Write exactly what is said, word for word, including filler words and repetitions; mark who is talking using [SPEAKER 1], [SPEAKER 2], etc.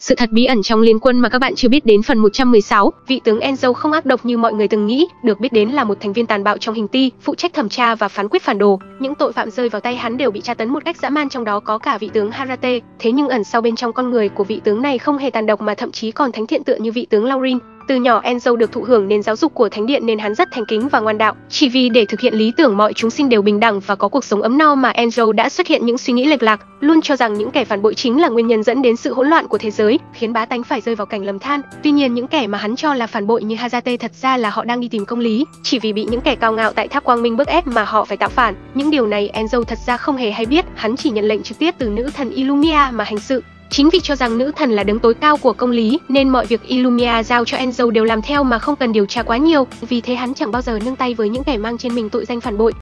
[SPEAKER 1] Sự thật bí ẩn trong Liên Quân mà các bạn chưa biết đến. Phần một trăm mười sáu, vị tướng Enzo không ác độc như mọi người từng nghĩ, được biết đến là một thành viên tàn bạo trong hình ti, phụ trách thẩm tra và phán quyết phản đồ. Những tội phạm rơi vào tay hắn đều bị tra tấn một cách dã man, trong đó có cả vị tướng Harate. Thế nhưng ẩn sau bên trong con người của vị tướng này không hề tàn độc mà thậm chí còn thánh thiện tựa như vị tướng Laurin. Từ nhỏ Enzo được thụ hưởng nền giáo dục của Thánh Điện nên hắn rất thành kính và ngoan đạo. Chỉ vì để thực hiện lý tưởng mọi chúng sinh đều bình đẳng và có cuộc sống ấm no mà Enzo đã xuất hiện những suy nghĩ lệch lạc, luôn cho rằng những kẻ phản bội chính là nguyên nhân dẫn đến sự hỗn loạn của thế giới, khiến bá tánh phải rơi vào cảnh lầm than. Tuy nhiên những kẻ mà hắn cho là phản bội như Hazate thật ra là họ đang đi tìm công lý, chỉ vì bị những kẻ cao ngạo tại Tháp Quang Minh bức ép mà họ phải tạo phản. Những điều này Enzo thật ra không hề hay biết, hắn chỉ nhận lệnh trực tiếp từ nữ thần Illumia mà hành sự. Chính vì cho rằng nữ thần là đấng tối cao của công lý nên mọi việc Illumia giao cho Enzo đều làm theo mà không cần điều tra quá nhiều. Vì thế hắn chẳng bao giờ nương tay với những kẻ mang trên mình tội danh phản bội.